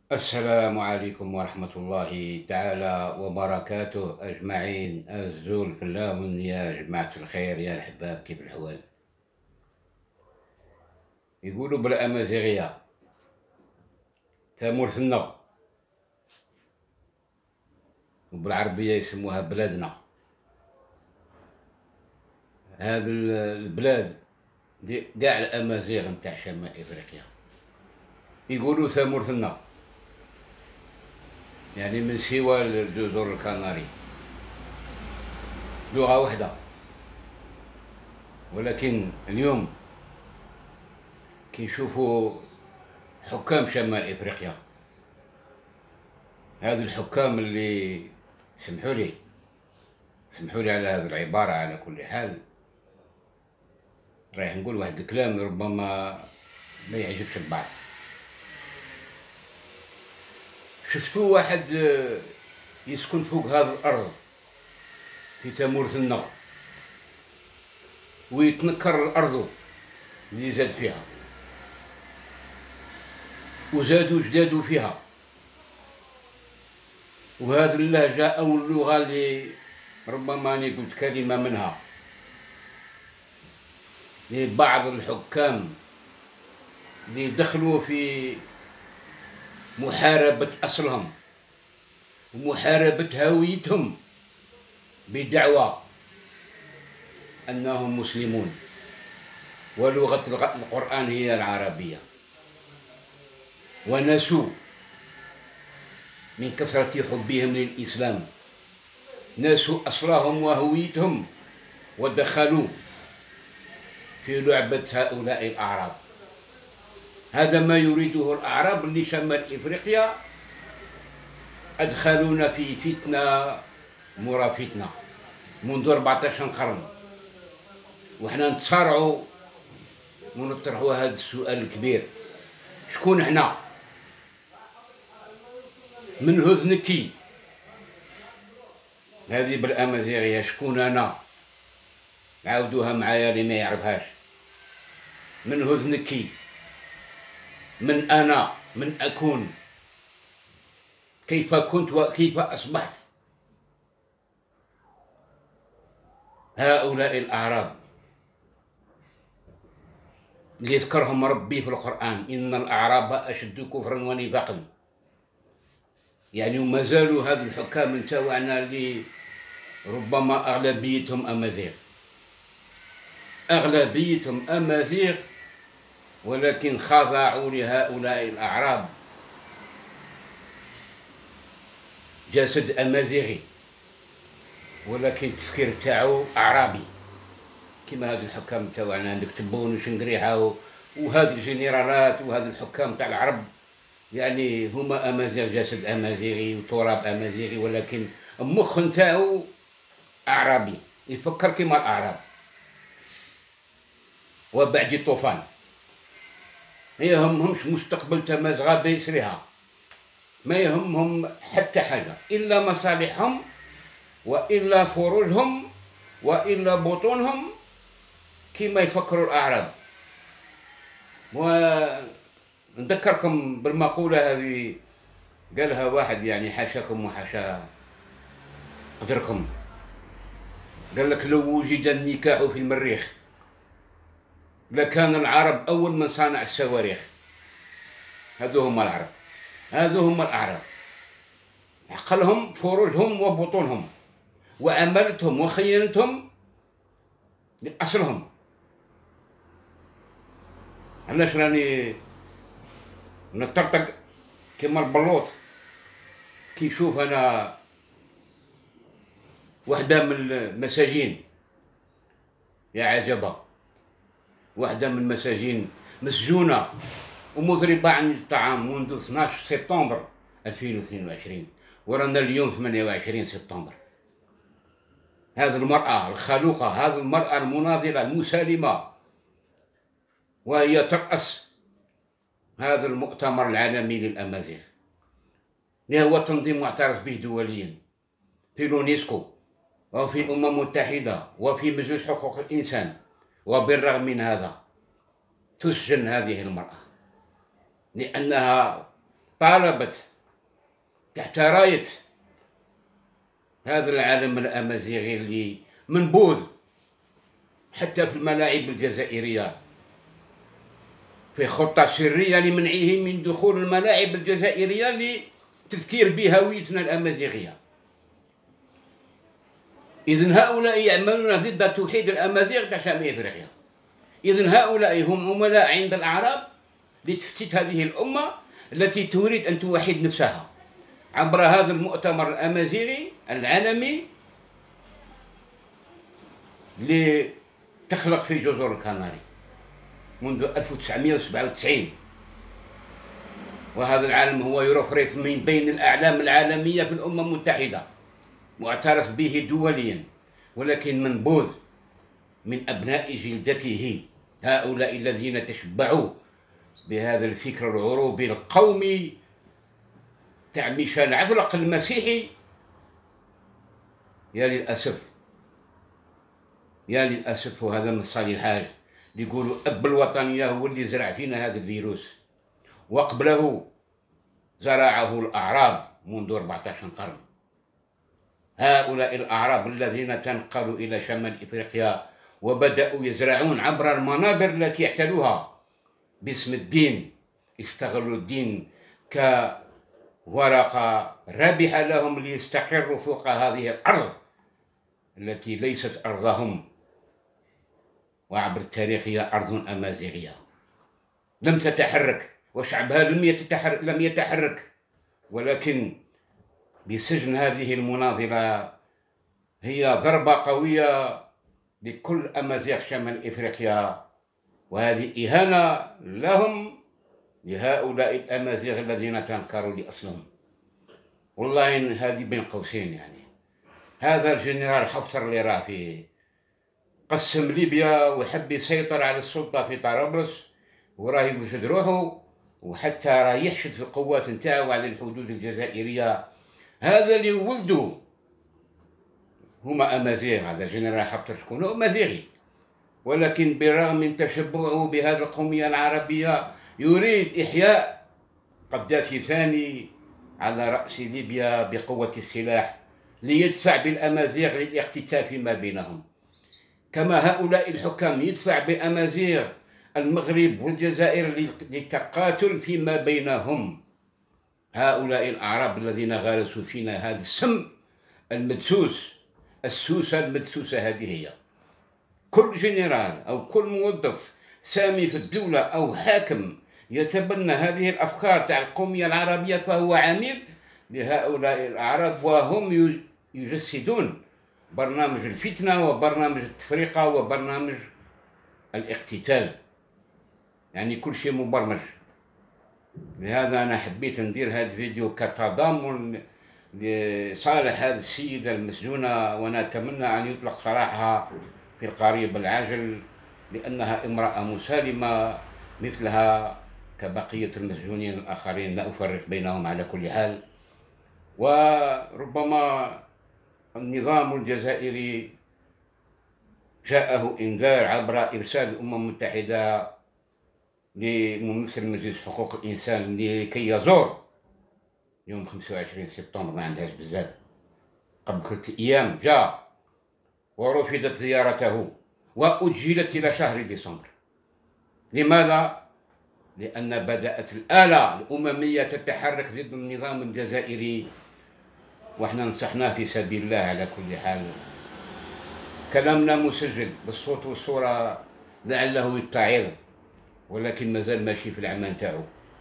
السلام عليكم ورحمة الله تعالى وبركاته أجمعين. الزول في اللون يا جماعة الخير يا الحباب، كيف الحوال؟ يقولوا بالأمازيغية ثامورثنا، وبالعربية يسموها بلادنا. هذا البلاد دي قاع الأمازيغ نتاع شمال إفريقيا يقولوا ثامورثنا، يعني من سوى الجزر الكناري، لغة واحدة. ولكن اليوم كي نشوفوا حكام شمال إفريقيا، هذو الحكام اللي سمحوا لي على هذه العبارة، على كل حال رايح نقول واحد الكلام ربما ما يعجبش البعض. شفتوا واحد يسكن فوق هذا الأرض في تامورثنا ويتنكر الأرض اللي زاد فيها، وزادوا جدادوا فيها، وهذه اللهجة أو اللغة اللي ربما أنا قلت كلمة منها لبعض الحكام اللي دخلوا في محاربة أصلهم ومحاربة هويتهم بدعوى أنهم مسلمون ولغة القرآن هي العربية، ونسوا من كثرة حبهم للإسلام نسوا أصلهم وهويتهم ودخلوا في لعبة هؤلاء الأعراب. هذا ما يريده الأعراب اللي شمال إفريقيا، أدخلونا في فتنة مرا فتنة منذ 14 قرن، وحنا نتصارعوا ونطرحوا هذا السؤال الكبير: شكون احنا؟ من هذنكي؟ هذه بالأمازيغية شكون أنا؟ عاودوها معايا اللي ما يعرفهاش. من هذنكي؟ من أنا؟ من أكون؟ كيف كنت وكيف أصبحت؟ هؤلاء الأعراب اللي يذكرهم ربي في القرآن: إن الأعراب أشد كفرا ونفاقا. يعني وما زالوا هذا الحكام نتاعنا اللي ربما أغلبيتهم أمازيغ، أغلبيتهم أمازيغ، ولكن خضعوا لهؤلاء الأعراب، جسد أمازيغي ولكن التفكير تاعو أعرابي. كما هذو الحكام تاعنا عندك تبون وشنقريحة وهذه الجنرالات وهذه الحكام تاع العرب، يعني هما أمازيغ، جسد أمازيغي وتراب أمازيغي، ولكن المخ نتاعو أعرابي، يفكر كما الأعراب. وبعد الطوفان ما يهمهمش مستقبل تمازغة بيسرها، ما يهمهم حتى حاجة إلا مصالحهم وإلا فروجهم وإلا بطونهم كما يفكروا الأعراب. ونذكركم بالمقولة هذه قالها واحد، يعني حاشاكم وحاشا قدركم، قال لك: لو وجد النكاح في المريخ لكان العرب أول من صنع الصواريخ. هذو هم العرب، هذو هم الأعراب، عقلهم فروجهم وبطونهم وأمانتهم وخيانتهم لأصلهم. علاش راني نطرطق كما البلوط كي نشوف أنا وحدة من المساجين، يا عجبة، وحدة من المساجين مسجونة ومضربة عن الطعام منذ 12 سبتمبر 2022، ورانا اليوم 28 سبتمبر. هذه المرأة الخلوقة، هذه المرأة المناضلة المسالمة، وهي ترأس هذا المؤتمر العالمي للأمازيغ، اللي هو تنظيم معترف به دوليا في اليونسكو وفي الأمم المتحدة وفي مجلس حقوق الإنسان. وبالرغم من هذا تسجن هذه المرأة لأنها طالبت تحت راية هذا العالم الأمازيغي اللي منبوذ حتى في الملاعب الجزائرية، في خطة سرية لمنعه من دخول الملاعب الجزائرية لتذكير بهويتنا الأمازيغية. إذن هؤلاء يعملون ضد توحيد الأمازيغ تاع شمال إفريقيا. إذن هؤلاء هم عملاء عند الأعراب لتفتيت هذه الأمة التي تريد أن توحد نفسها عبر هذا المؤتمر الأمازيغي العالمي لتخلق في جزر الكناري منذ 1997. وهذا العالم هو يرفرف من بين الأعلام العالمية في الأمم المتحدة، معترف به دوليا، ولكن منبوذ من أبناء جلدته، هؤلاء الذين تشبعوا بهذا الفكر العروبي القومي تاع ميشيل عفرق المسيحي. يا للأسف يا للأسف، وهذا من صالح الحاج اللي يقولوا أب الوطنية هو اللي زرع فينا هذا الفيروس، وقبله زرعه الأعراب منذ 14 قرن. هؤلاء الأعراب الذين تنقلوا إلى شمال إفريقيا وبدأوا يزرعون عبر المنابر التي احتلوها باسم الدين، استغلوا الدين كورقة رابحة لهم ليستقروا فوق هذه الأرض التي ليست أرضهم، وعبر التاريخ هي أرض أمازيغية لم تتحرك وشعبها لم يتحرك، ولكن بسجن هذه المناظرة هي ضربة قوية لكل أمازيغ شمال إفريقيا، وهذه إهانة لهم، لهؤلاء الأمازيغ الذين تنكروا لأصلهم. والله هذه بين قوسين، يعني هذا الجنرال حفتر اللي راه فيه قسم ليبيا وحب يسيطر على السلطة في طرابلس، وراه يوجد روحه، وحتى راه يحشد في القوات نتاعو على الحدود الجزائرية. هذا اللي ولدوا هما أمازيغ، هذا جنرال حفتر شكون هو أمازيغي، ولكن بالرغم من تشبعه بهذه القومية العربية يريد إحياء قذافي ثاني على رأس ليبيا بقوة السلاح ليدفع بالأمازيغ للاقتتال فيما بينهم، كما هؤلاء الحكام يدفع بأمازيغ المغرب والجزائر للتقاتل فيما بينهم. هؤلاء الأعراب الذين غرسوا فينا هذا السم المدسوس، السوسة المدسوسة هذه هي. كل جنرال أو كل موظف سامي في الدولة أو حاكم يتبنى هذه الأفكار تاع القومية العربية فهو عميل لهؤلاء الأعراب، وهم يجسدون برنامج الفتنة وبرنامج التفرقة وبرنامج الاقتتال، يعني كل شيء مبرمج. لهذا أنا حبيت ندير هذا الفيديو كتضامن لصالح هذه السيدة المسجونة، وأنا أتمنى أن يطلق سراحها في القريب العاجل، لأنها امرأة مسالمة مثلها كبقية المسجونين الآخرين، لا أفرق بينهم على كل حال. وربما النظام الجزائري جاءه إنذار عبر إرسال الأمم المتحدة لممثل مجلس حقوق الإنسان لكي يزور يوم 25 سبتمبر، ما عندهاش بزاف، قبل 3 أيام جاء ورفضت زيارته وأجلت إلى شهر ديسمبر. لماذا؟ لأن بدأت الآلة الأممية تتحرك ضد النظام الجزائري، وإحنا نصحناه في سبيل الله. على كل حال كلامنا مسجل بالصوت والصورة لعله يتعظ، ولكن مازال ماشي في العمل نتاعو.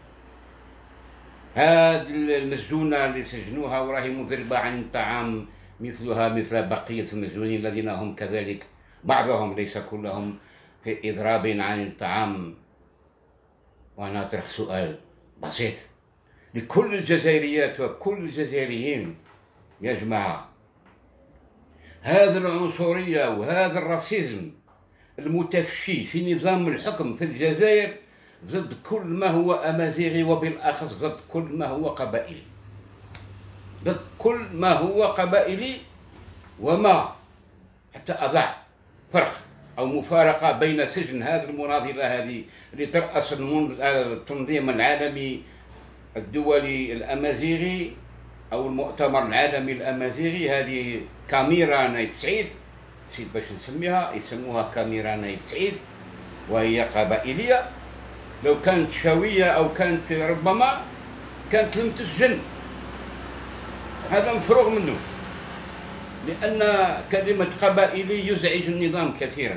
هاد المسجونة اللي سجنوها وراهي مضربة عن الطعام مثلها مثل بقية المسجونين الذين هم كذلك، بعضهم ليس كلهم في إضراب عن الطعام. وأنا أطرح سؤال بسيط لكل الجزائريات وكل الجزائريين: يا جماعة، هذه العنصرية وهذا الراسيزم المتفشي في نظام الحكم في الجزائر ضد كل ما هو أمازيغي، وبالأخص ضد كل ما هو قبائلي، ضد كل ما هو قبائلي، وما حتى أضع فرق أو مفارقة بين سجن هذه المناظرة هذه اللي ترأس التنظيم العالمي الدولي الأمازيغي أو المؤتمر العالمي الأمازيغي، هذه كاميرا نايت سعيد، نسيت باش نسميها، يسموها كاميرا نايت سعيد، وهي قبائلية. لو كانت شاوية أو كانت ربما كانت لم تسجن، هذا مفروغ منه، لأن كلمة قبائلي يزعج النظام كثيرا،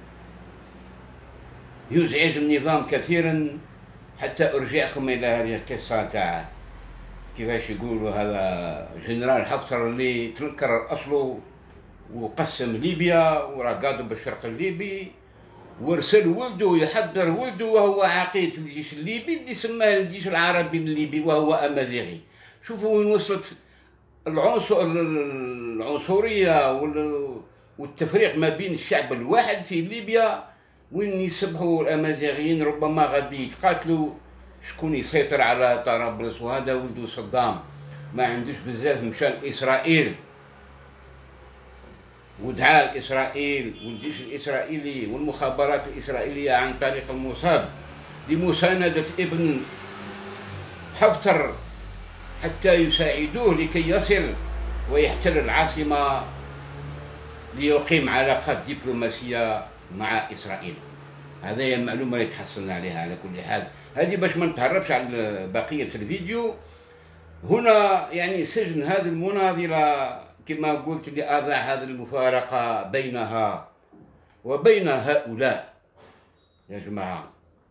يزعج النظام كثيرا. حتى أرجعكم إلى هذه القصة تاع كيفاش يقولوا هذا جنرال حفتر اللي تنكر أصله وقسم ليبيا وراه قاضي بالشرق الليبي، وارسل ولده يحضر ولده وهو عقيد الجيش الليبي اللي سماه الجيش العربي الليبي وهو أمازيغي. شوفوا وين وصلت العنصرية والتفريق ما بين الشعب الواحد في ليبيا، وين يصبحوا الأمازيغيين ربما غادي يتقاتلوا شكون يسيطر على طرابلس. وهذا ولد صدام ما عندوش بزاف، مشى لإسرائيل ودعا لإسرائيل والجيش الإسرائيلي والمخابرات الإسرائيلية عن طريق الموساد لمساندة ابن حفتر حتى يساعدوه لكي يصل ويحتل العاصمة ليقيم علاقات دبلوماسية مع إسرائيل. هذه هي المعلومة اللي تحصلنا عليها. على كل حال هذه باش ما نتهربش على بقية الفيديو. هنا يعني سجن هذه المناضلة كما قلت لأضع هذه المفارقة بينها وبين هؤلاء. يا جماعة،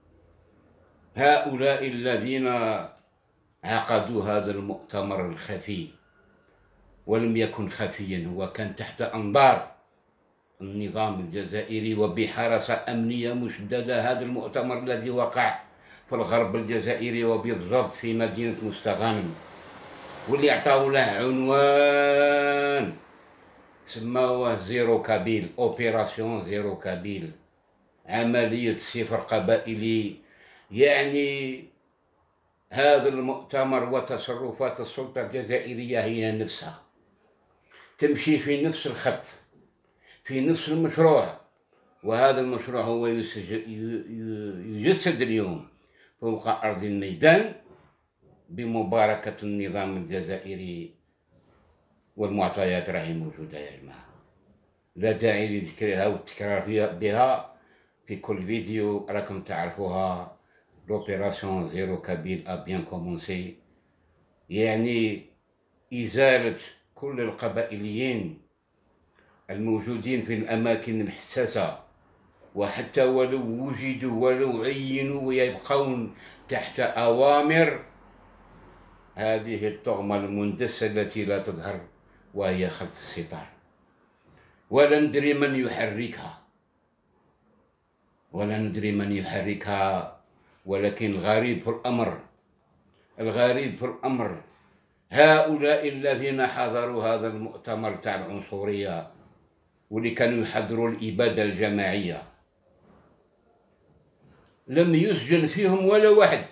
هؤلاء الذين عقدوا هذا المؤتمر الخفي، ولم يكن خفيا، هو كان تحت أنظار النظام الجزائري وبحراسة أمنية مشددة. هذا المؤتمر الذي وقع في الغرب الجزائري وبالضبط في مدينة مستغانم، واللي عطاو له عنوان سماوه زيرو كابيل، اوبيراسيون زيرو كابيل، عملية صفر قبائلي. يعني هذا المؤتمر وتصرفات السلطة الجزائرية هي نفسها تمشي في نفس الخط، في نفس المشروع. وهذا المشروع هو يجسد اليوم فوق أرض الميدان بمباركة النظام الجزائري، والمعطيات راهي موجودة يا جماعة، لا داعي لذكرها والتكرار بها في كل فيديو، راكم تعرفوها. لوبيراسيون زيرو كابيل ا بيان كومونسي، يعني إزالة كل القبائليين الموجودين في الأماكن الحساسة، وحتى ولو وجدوا ولو عينوا ويبقون تحت أوامر هذه الطغمة المندسة التي لا تظهر وهي خلف الستار، ولا ندري من يحركها، ولا ندري من يحركها. ولكن الغريب في الأمر، الغريب في الأمر هؤلاء الذين حضروا هذا المؤتمر تاع العنصرية واللي كانوا يحضروا الإبادة الجماعية، لم يسجن فيهم ولا واحد،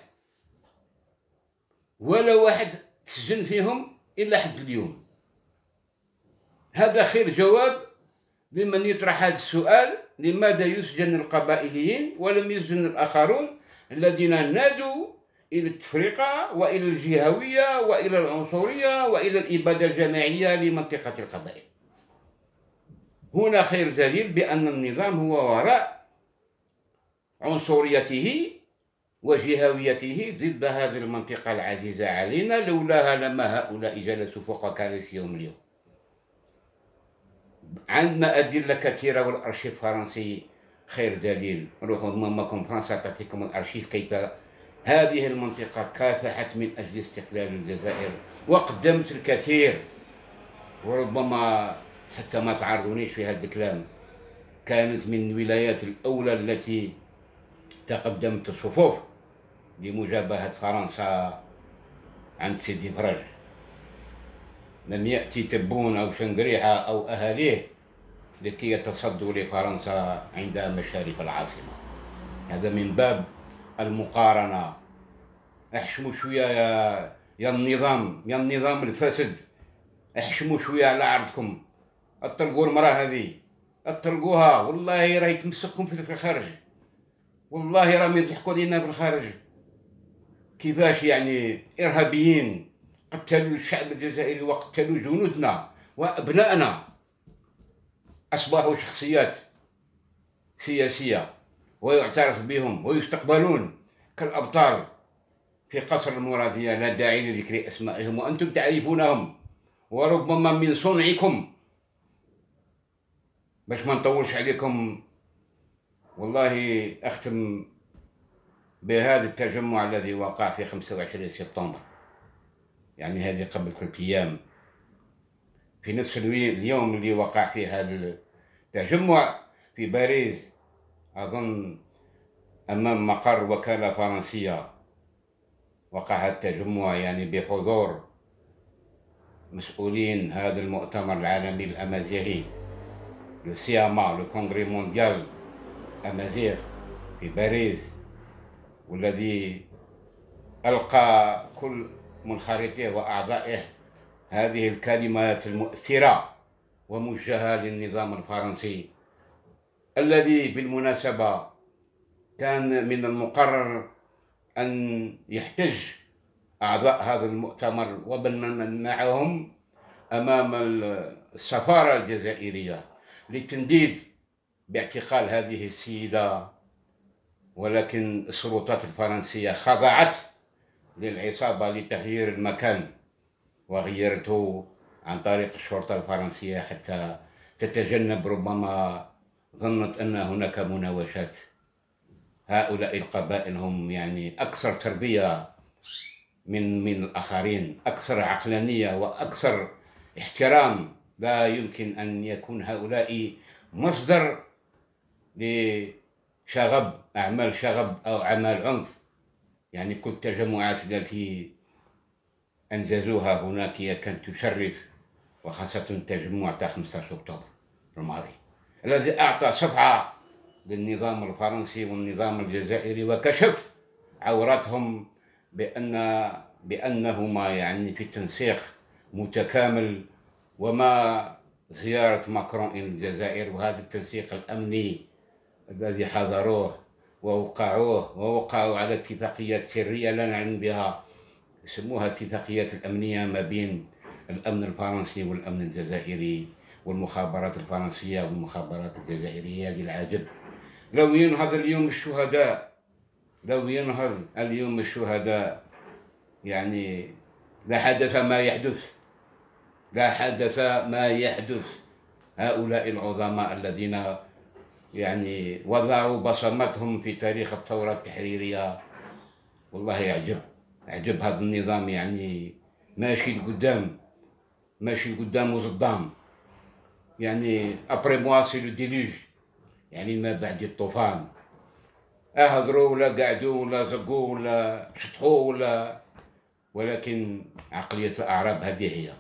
ولا واحد تسجن فيهم إلا حد اليوم. هذا خير جواب لمن يطرح هذا السؤال: لماذا يسجن القبائليين ولم يسجن الآخرون الذين نادوا إلى التفرقة وإلى الجهوية وإلى العنصرية وإلى الإبادة الجماعية لمنطقة القبائل؟ هنا خير دليل بأن النظام هو وراء عنصريته وجهويته ضد هذه المنطقة العزيزة علينا، لولاها لما هؤلاء جلسوا فوق كراسيهم اليوم. عندنا أدلة كثيرة، والأرشيف الفرنسي خير دليل. روحوا ماماكم فرنسا تعطيكم الأرشيف كيف هذه المنطقة كافحت من أجل استقلال الجزائر وقدمت الكثير، وربما حتى ما تعرضونيش في هذا الكلام، كانت من الولايات الأولى التي تقدمت الصفوف لمجابهة فرنسا عند سيدي فرج. لم يأتي تبون أو شنقريحة أو أهاليه لكي يتصدوا لفرنسا عند مشارف العاصمة. هذا من باب المقارنة. احشموا شوية يا النظام، يا النظام الفاسد، احشموا شوية على عرضكم. اطلقوا المرأة هذه، اطلقوها، والله راهي تمسخكم في الخارج، والله راهم يضحكوا علينا بالخارج. كيفاش يعني إرهابيين قتلوا الشعب الجزائري وقتلوا جنودنا وأبنائنا، أصبحوا شخصيات سياسية ويعترف بهم ويستقبلون كالأبطال في قصر المرادية، لا داعي لذكر أسمائهم وأنتم تعرفونهم وربما من صنعكم. باش ما نطولش عليكم، والله أختم بهذا التجمع الذي وقع في 25 سبتمبر، يعني هذه قبل 3 أيام، في نفس اليوم اللي وقع فيه هذا التجمع في باريس، أظن أمام مقر وكالة فرنسية، وقع هذا التجمع يعني بحضور مسؤولين هذا المؤتمر العالمي الأمازيغي، لو سياما، لو كونغري مونديال أمازيغ في باريس، والذي ألقى كل منخرطيه وأعضائه هذه الكلمات المؤثرة وموجهة للنظام الفرنسي، الذي بالمناسبة كان من المقرر أن يحتج أعضاء هذا المؤتمر ومن معهم أمام السفارة الجزائرية للتنديد باعتقال هذه السيدة، ولكن السلطات الفرنسية خضعت للعصابة لتغيير المكان وغيرته عن طريق الشرطة الفرنسية حتى تتجنب، ربما ظنت أن هناك مناوشات. هؤلاء القبائل هم يعني أكثر تربية من الآخرين، أكثر عقلانية وأكثر احترام. لا يمكن أن يكون هؤلاء مصدر لشغب، أعمال شغب أو أعمال عنف. يعني كل التجمعات التي أنجزوها هناك هي كانت تشرف، وخاصة التجمع تاع 15 أكتوبر الماضي الذي أعطى صفعة للنظام الفرنسي والنظام الجزائري وكشف عوراتهم بأنهما يعني في تنسيق متكامل، وما زيارة ماكرون إلى الجزائر وهذا التنسيق الأمني الذي حضروه ووقعوا على اتفاقيات سرية لا نعلم بها، يسموها اتفاقيات الأمنية ما بين الأمن الفرنسي والأمن الجزائري والمخابرات الفرنسية والمخابرات الجزائرية. للعجب لو ينهض اليوم الشهداء، لو ينهض اليوم الشهداء يعني لحدث ما يحدث، لحدث ما يحدث. هؤلاء العظماء الذين يعني وضعوا بصمتهم في تاريخ الثورة التحريرية، والله يعجب هذا النظام، يعني ماشي لقدام، ماشي لقدام وصدام، يعني ابري موا سي لو ديلوج، يعني ما بعد الطوفان. اهضروا ولا قعدوا ولا زقوا ولا شطحوا ولا، ولكن عقلية الأعراب هذه هي.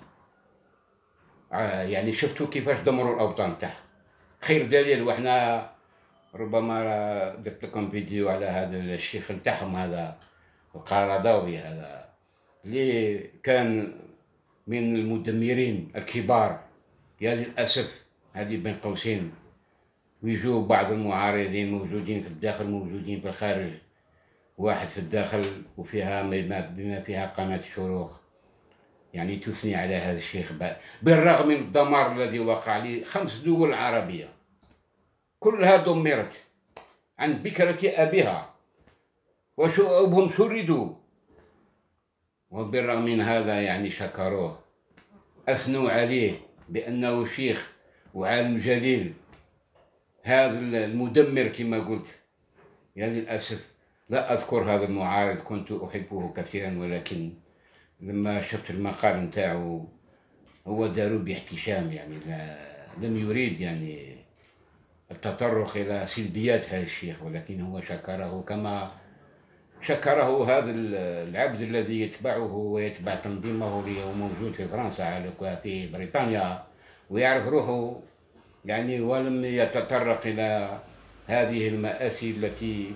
يعني شفتوا كيفاش دمروا الأوطان تاعها، خير دليل. وإحنا ربما درت لكم فيديو على هذا الشيخ نتاعهم هذا القرضاوي هذا، اللي كان من المدمرين الكبار. يا للأسف هذه بين قوسين، ويجوا بعض المعارضين موجودين في الداخل موجودين في الخارج. واحد في الداخل وفيها بما فيها قناة الشروق يعني تثني على هذا الشيخ بالرغم من الدمار الذي وقع لي. 5 دول عربية كلها دمرت عن بكرة أبيها وشعوبهم شردوا، وبالرغم من هذا يعني شكروه، أثنوا عليه بأنه شيخ وعالم جليل. هذا المدمر كما قلت، يعني للأسف لا أذكر هذا المعارض، كنت أحبه كثيرا، ولكن لما شفت المقال نتاعو هو دارو باحتشام، يعني لم يريد يعني التطرق إلى سلبيات هذا الشيخ، ولكن هو شكره كما شكره هذا العبد الذي يتبعه ويتبع تنظيمه اللي هو موجود في فرنسا في بريطانيا ويعرف روحه يعني، ولم يتطرق إلى هذه المآسي التي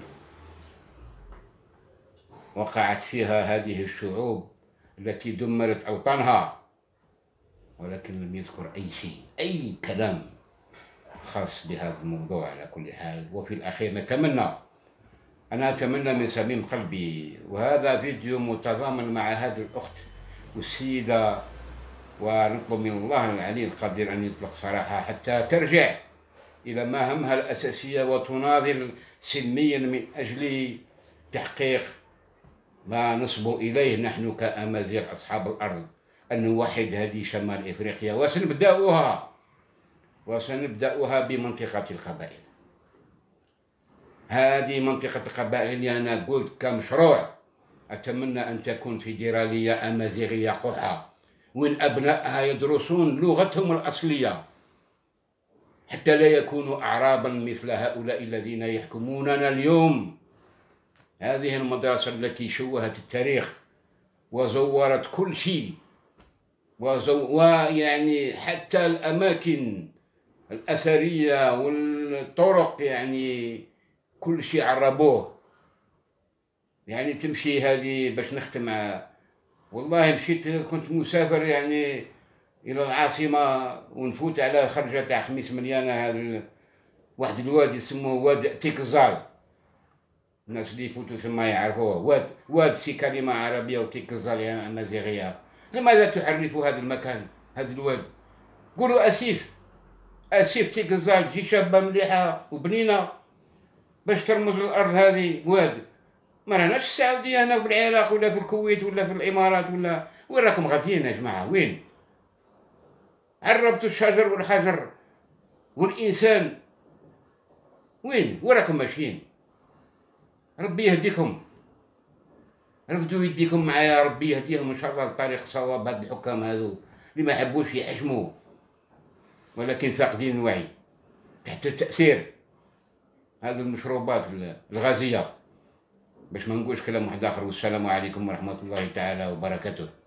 وقعت فيها هذه الشعوب التي دمرت أوطانها، ولكن لم يذكر أي شيء، أي كلام خاص بهذا الموضوع. على كل حال، وفي الأخير نتمنى أنا أتمنى من صميم قلبي، وهذا فيديو متضامن مع هذه الأخت والسيدة، ونطلب من الله العلي القدير أن يطلق سراحها حتى ترجع إلى مهامها الأساسية وتناضل سلميا من أجل تحقيق ما نصب إليه نحن كأمازيغ أصحاب الأرض، أن نوحد هذه شمال إفريقيا. وسنبدأها بمنطقة القبائل. هذه منطقة القبائل أنا قلت كمشروع أتمنى أن تكون فيدرالية أمازيغية قحة، وين أبنائها يدرسون لغتهم الأصلية حتى لا يكونوا أعرابا مثل هؤلاء الذين يحكموننا اليوم. هذه المدرسة التي شوهت التاريخ وزورت كل شيء، ويعني حتى الأماكن الأثرية والطرق، يعني كل شيء عربوه. يعني تمشي هذه باش نختم، والله مشيت كنت مسافر يعني إلى العاصمة ونفوت على خرجة تاع خميس مليانة، هذا واحد الوادي يسموه واد تيكزال، الناس اللي يفوتوا ثم يعرفوه. واد سي كلمة عربية وتيكزال يا أمازيغية. لماذا تحرفوا هذا المكان، هذا الواد؟ قولوا أسيف تيكزال، جي شابة مليحة وبنينة باش ترمز الأرض هذه واد. ما راناش السعودية هنا في العراق ولا في الكويت ولا في الإمارات، ولا وين راكم غاديين يا جماعة؟ وين عربتوا الشجر والحجر والإنسان؟ وين راكم ماشيين؟ ربي يهديكم، ردوا يديكم معايا، ربي يهديهم إن شاء الله لطريق صواب. هاد الحكام هذو اللي ما يحبوش يحجموا ولكن فاقدين الوعي تحت تأثير هذه المشروبات الغازية، باش ما نقولش كلام واحد آخر. والسلام عليكم ورحمة الله تعالى وبركاته.